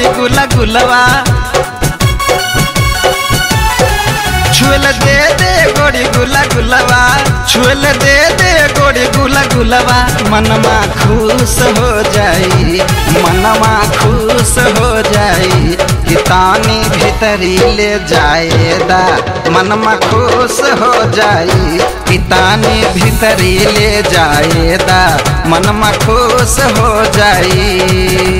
गुला गुलवा छुएल दे दे गोरी गुला गुलवा छुएल दे दे गोरी गुला गुलवा मनमा खुश हो जाई मनमा खुश हो जाई कितानी भीतरी ले जाएदा मनमा खुश हो जाई कितानी भीतरी ले जाएदा मनमा खुश हो जाई।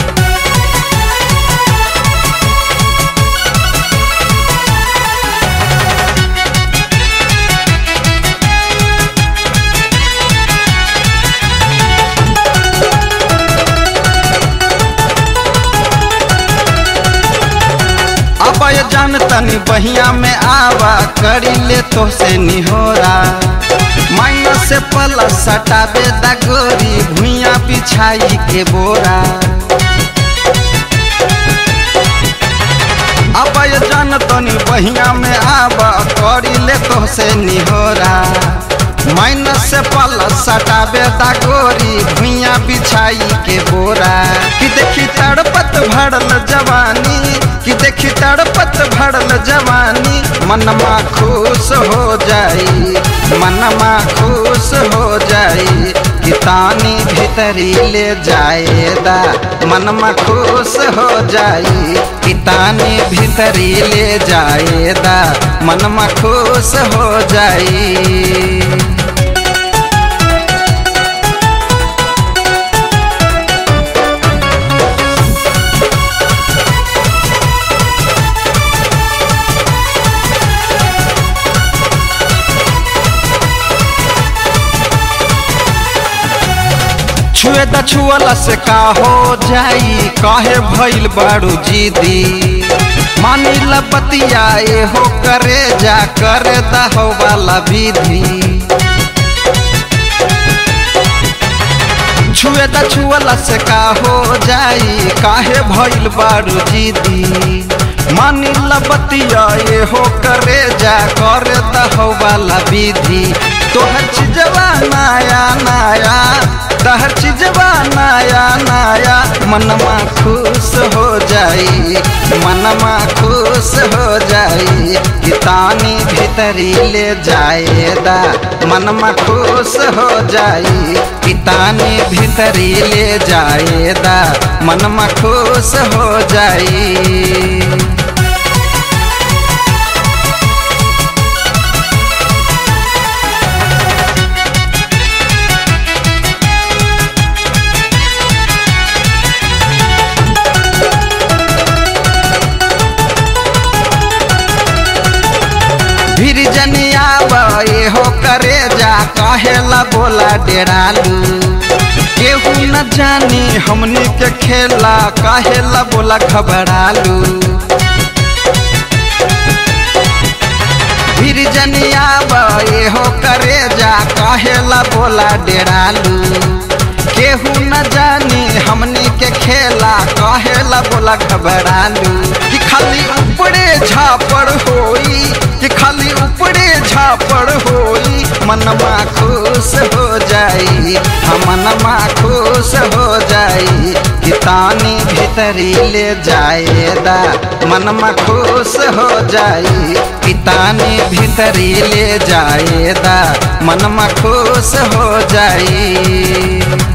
अब ये जान तनी बहिया में आवा करी ले तो से निहोरा माइनस से प्लस सटाबे दा गोरी भुइया बिछाई के बोरा। अब ये जान तनी बहिया में आवा करी ले तो से निहोरा माइनस से प्लस सटाबे दा गोरी भुइया बिछाई के बोरा। कि देखी तड़पत भरल जवानी कि देखी तड़पत भरल जवानी मनमा खुश हो जाई मनमा खुश हो जाई कितानी भीतरी ले जाएदा मनमा खुश हो जाई कितानी भीतरी ले जाएदा मनमा खुश हो जाई। छुए द छुअला से का हो जाई काहे भइल बारू जीदी मानी ला बतिया ए हो करे जा करे द हो वाला विधि। छुए द छुअला से का हो जाई काहे भइल बारू जीदी मानी ला बतिया ए हो करे जा करे द हो वाला विधि। तोहर चीजवा नया नया तहर चीजवा नया नया मनमा खुश हो जाई मनमा खुश हो जाई कितानी भीतरी ले जाएदा मनमा खुश हो जाई कितानी भीतरी ले जाएदा मनमा खुश हो जाई। फिर जनिया ये हो करे जा काहेला बोला डेरालू केहू न जानी हमनी के खेला काहेला बोला घबरालू। फिर जनिया ये हो करे जा काहेला बोला डेरालू केहू न जानी हमनी के खेला काहेला बोला घबरालू। कि खाली ऊपरे झापड़ होई कि खाली ऊपरे झापड़ होई मनमा खुश हो जाई मनमा खुश हो जाई कितानी भीतरी ले जाएदा मनमा खुश हो जाई कितानी भीतरी ले जाएदा मनमा खुश हो जाई।